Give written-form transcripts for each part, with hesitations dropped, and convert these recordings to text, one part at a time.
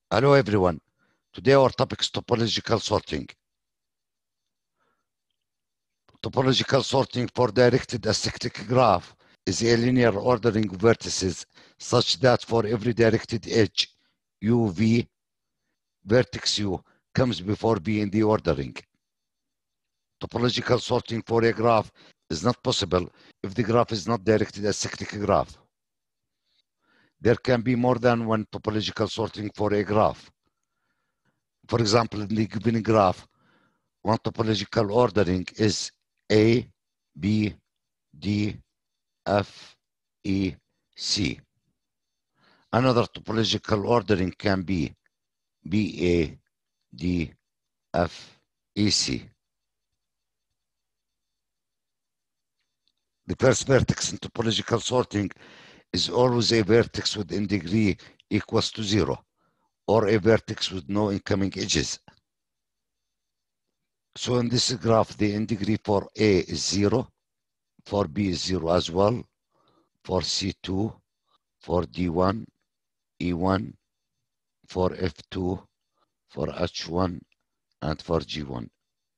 Hello everyone. Today our topic is topological sorting. Topological sorting for directed acyclic graph is a linear ordering of vertices such that for every directed edge, UV, vertex U comes before B in the ordering. Topological sorting for a graph is not possible if the graph is not directed acyclic graph. There can be more than one topological sorting for a graph. For example, in the given graph, one topological ordering is A, B, D, F, E, C. Another topological ordering can be B, A, D, F, E, C. The first vertex in topological sorting is always a vertex with n degree equals to 0, or a vertex with no incoming edges. So in this graph, the n degree for A is 0, for B is 0 as well, for C2, for D1, E1, for F2, for H1, and for G1.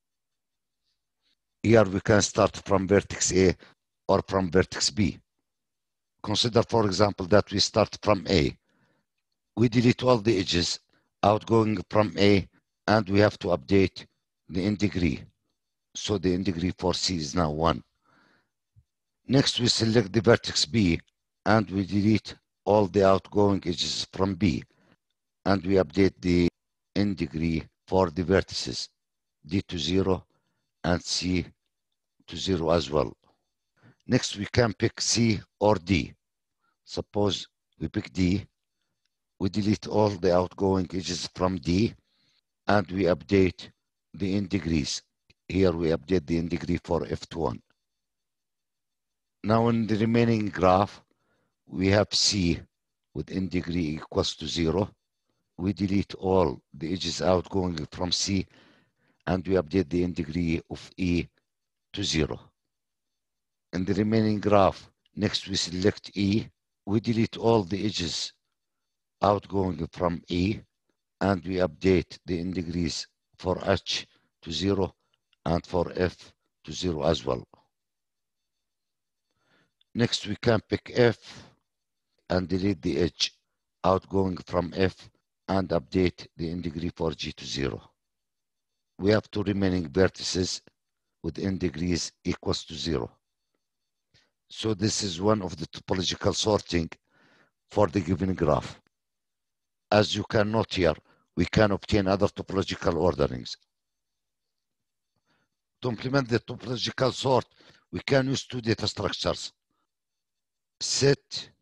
Here we can start from vertex A or from vertex B. Consider, for example, that we start from A. We delete all the edges outgoing from A, and we have to update the n degree. So the n degree for C is now 1. Next, we select the vertex B, and we delete all the outgoing edges from B, and we update the n degree for the vertices D to 0 and C to 0 as well. Next, we can pick C or D. Suppose we pick D, we delete all the outgoing edges from D, and we update the n degrees. Here we update the n degree for F1. Now in the remaining graph, we have C with n degree equals to 0. We delete all the edges outgoing from C, and we update the n degree of E to 0. In the remaining graph, next we select E. We delete all the edges outgoing from E, and we update the n degrees for H to 0 and for F to 0 as well. Next, we can pick F and delete the edge outgoing from F and update the n degree for G to 0. We have two remaining vertices with n degrees equals to 0. So this is one of the topological sorting for the given graph. As you can note here, we can obtain other topological orderings. To implement the topological sort, we can use two data structures: set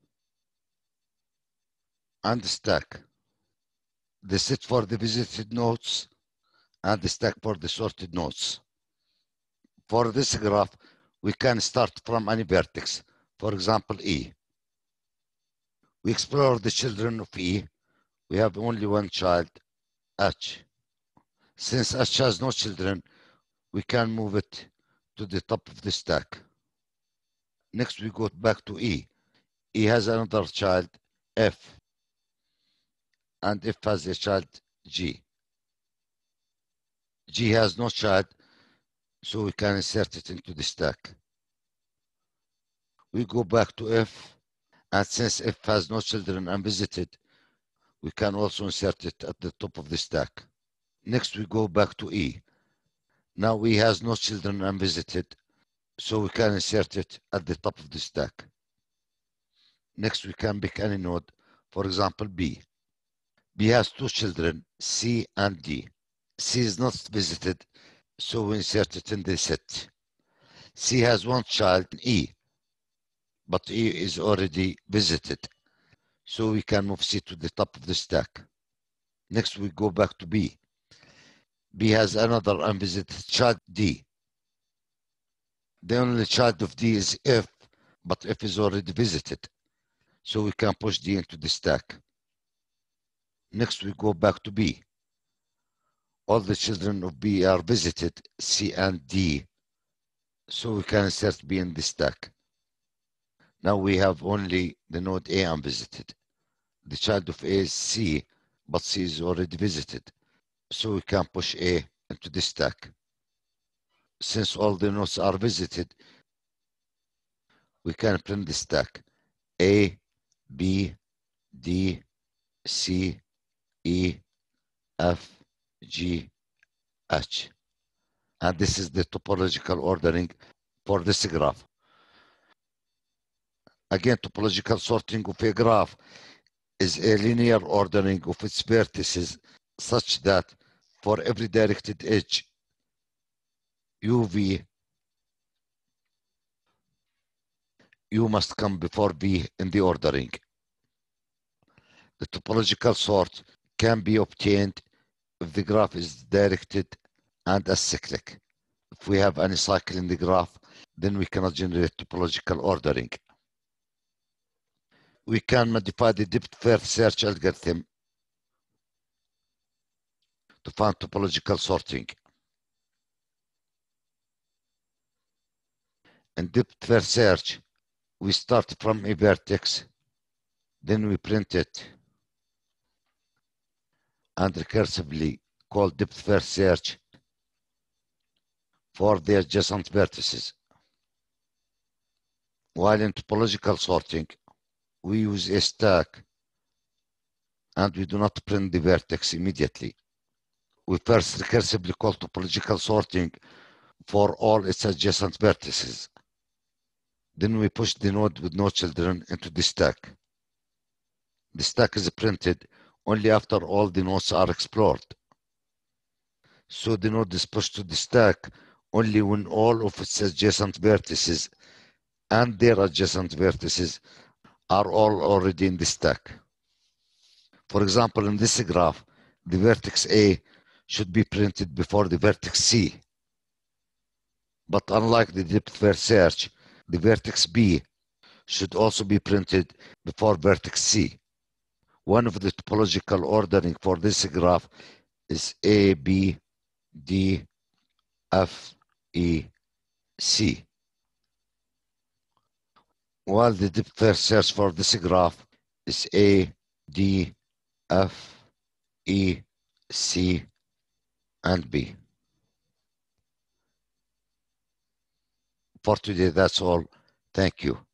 and stack. The set for the visited nodes and the stack for the sorted nodes. For this graph, we can start from any vertex, for example, E. We explore the children of E. We have only one child, H. Since H has no children, we can move it to the top of the stack. Next, we go back to E. E has another child, F, and F has a child, G. G has no child, so we can insert it into the stack. We go back to F, and since F has no children unvisited, we can also insert it at the top of the stack. Next, we go back to E. Now E has no children unvisited, so we can insert it at the top of the stack. Next, we can pick any node, for example, B. B has two children, C and D. C is not visited, so we insert it in the set. C has one child, E, but E is already visited, so we can move C to the top of the stack. Next, we go back to B. B has another unvisited child, D. The only child of D is F, but F is already visited, so we can push D into the stack. Next, we go back to B. All the children of B are visited, C and D, so we can insert B in the stack. Now we have only the node A unvisited. The child of A is C, but C is already visited. So we can push A into this stack. Since all the nodes are visited, we can print the stack A, B, D, C, E, F, G, H. And this is the topological ordering for this graph. Again, topological sorting of a graph is a linear ordering of its vertices such that for every directed edge, UV, U must come before V in the ordering. The topological sort can be obtained if the graph is directed and acyclic. If we have any cycle in the graph, then we cannot generate topological ordering. We can modify the depth-first search algorithm to find topological sorting. In depth-first search, we start from a vertex, then we print it, and recursively call depth-first search for the adjacent vertices. While in topological sorting, we use a stack and we do not print the vertex immediately. We first recursively call topological sorting for all its adjacent vertices. Then we push the node with no children into the stack. The stack is printed only after all the nodes are explored. So the node is pushed to the stack only when all of its adjacent vertices and their adjacent vertices are all already in the stack. For example, in this graph, the vertex A should be printed before the vertex C. But unlike the depth-first search, the vertex B should also be printed before vertex C. One of the topological ordering for this graph is A, B, D, F, E, C. While the depth-first search for this graph is A, D, F, E, C, and B. For today, that's all. Thank you.